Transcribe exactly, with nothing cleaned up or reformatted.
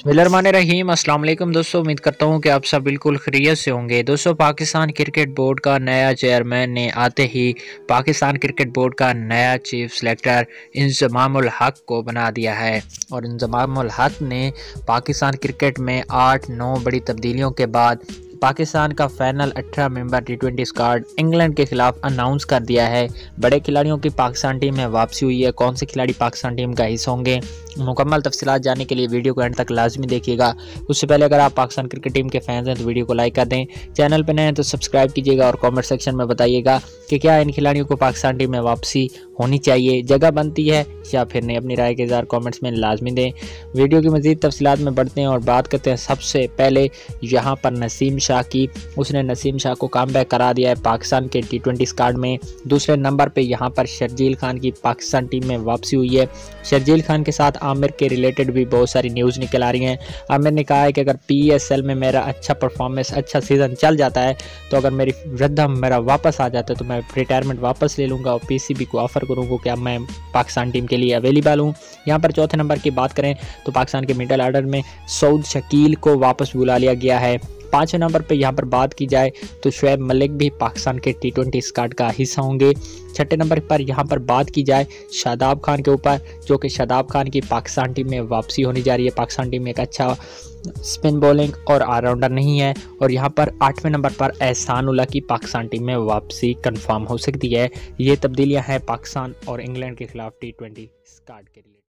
बिस्मिल्लाहिर्रहमानिर्रहीम। अस्सलाम वालेकुम दोस्तों, उम्मीद करता हूँ कि आप सब बिल्कुल खैरियत से होंगे। दोस्तों, पाकिस्तान क्रिकेट बोर्ड का नया चेयरमैन ने आते ही पाकिस्तान क्रिकेट बोर्ड का नया चीफ सेलेक्टर इंजमामुल हक को बना दिया है और इंजमामुल हक ने पाकिस्तान क्रिकेट में आठ नौ बड़ी तब्दीलियों के बाद पाकिस्तान का फाइनल अठारह member T twenty squad England के खिलाफ अनाउंस कर दिया है। बड़े खिलाड़ियों की पाकिस्तान टीम में वापसी हुई है। कौन से खिलाड़ी पाकिस्तान टीम का हिस्सा होंगे, मुकम्मल तफसीलात जानने के लिए वीडियो को एंड तक लाजमी देखिएगा। उससे पहले अगर आप पाकिस्तान क्रिकेट टीम के फैंस हैं तो वीडियो को लाइक कर दें, चैनल पर नए हैं तो सब्सक्राइब कीजिएगा और कमेंट सेक्शन में बताइएगा कि क्या इन खिलाड़ियों को पाकिस्तान टीम में वापसी होनी चाहिए, जगह बनती है या फिर नहीं। अपनी राय के इज़हार कमेंट्स में लाजमी दें। वीडियो की मज़ीद तफसीलात में बढ़ते हैं और बात करते हैं सबसे पहले यहाँ पर नसीम शाह की। उसने नसीम शाह को कम बैक करा दिया है पाकिस्तान के टी ट्वेंटी स्क्वाड में। दूसरे नंबर पे यहाँ पर शर्जील खान की पाकिस्तान टीम में वापसी हुई है। शर्जील खान के साथ आमिर के रिलेटेड भी बहुत सारी न्यूज़ निकल आ रही हैं। आमिर ने कहा है कि अगर पी एस एल में मेरा अच्छा परफॉर्मेंस, अच्छा सीज़न चल जाता है तो अगर मेरी रद्दम मेरा वापस आ जाता है तो मैं रिटायरमेंट वापस ले लूँगा और पी सी बी को ऑफ़र करूँगा कि अब मैं पाकिस्तान टीम के लिए अवेलेबल हूँ। यहाँ पर चौथे नंबर की बात करें तो पाकिस्तान के मिडल ऑर्डर में सऊद शकील को वापस बुला लिया गया है। पाँचवें नंबर पे यहाँ पर बात की जाए तो शुएब मलिक भी पाकिस्तान के टी ट्वेंटी स्क्वाड का हिस्सा होंगे। छठे नंबर पर यहाँ पर बात की जाए शादाब खान के ऊपर, जो कि शादाब खान की पाकिस्तान टीम में वापसी होने जा रही है। पाकिस्तान टीम में एक अच्छा स्पिन बॉलिंग और ऑलराउंडर नहीं है। और यहाँ पर आठवें नंबर पर एहसान उल्लाह की पाकिस्तान टीम में वापसी कंफर्म हो सकती है। ये तब्दीलियाँ हैं पाकिस्तान और इंग्लैंड के खिलाफ टी ट्वेंटी स्क्वाड के लिए।